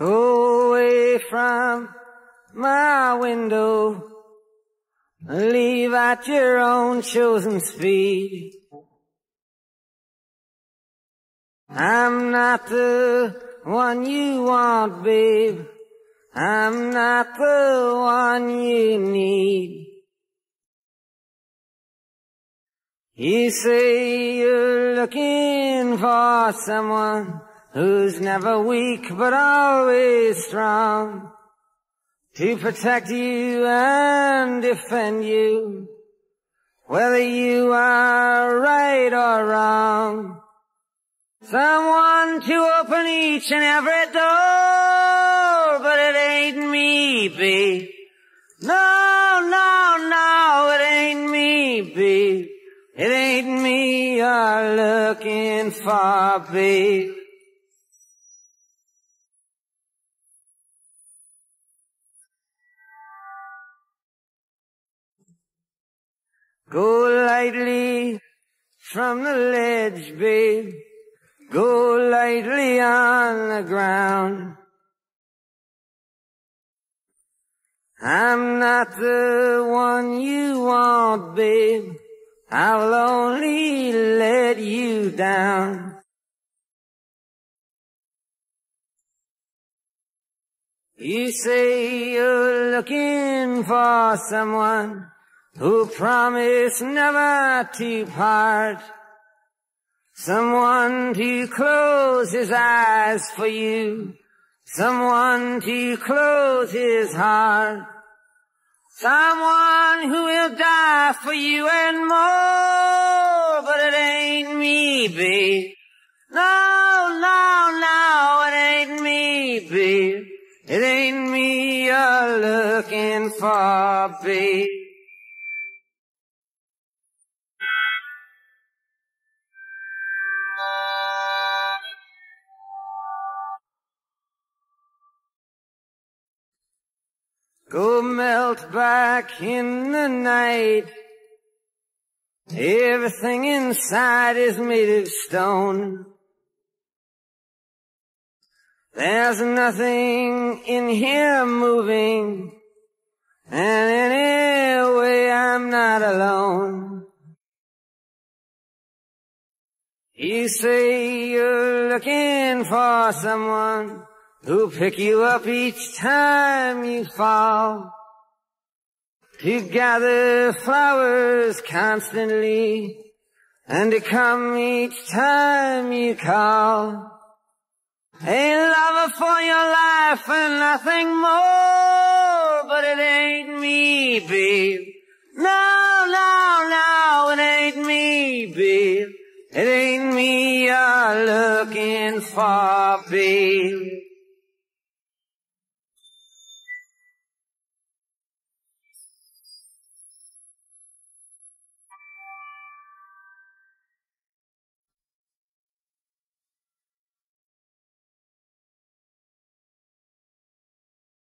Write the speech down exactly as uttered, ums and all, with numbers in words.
Go away from my window, leave at your own chosen speed. I'm not the one you want, babe. I'm not the one you need. You say you're looking for someone who's never weak but always strong, to protect you and defend you, whether you are right or wrong. Someone to open each and every door, but it ain't me, babe. No, no, no, it ain't me, babe. It ain't me you're looking for, babe. Go lightly from the ledge, babe. Go lightly on the ground. I'm not the one you want, babe. I'll only let you down. You say you're looking for someone who promised never to part, someone to close his eyes for you, someone to close his heart, someone who will die for you and more, but it ain't me, babe. No, no, no, it ain't me, babe. It ain't me you're looking for, babe. Go melt back in the night. Everything inside is made of stone. There's nothing in here moving, and anyway I'm not alone. You say you're looking for someone who'll pick you up each time you fall, to gather flowers constantly, and to come each time you call. A lover for your life and nothing more, but it ain't me, babe. No, no, no, it ain't me, babe. It ain't me you're looking for, babe.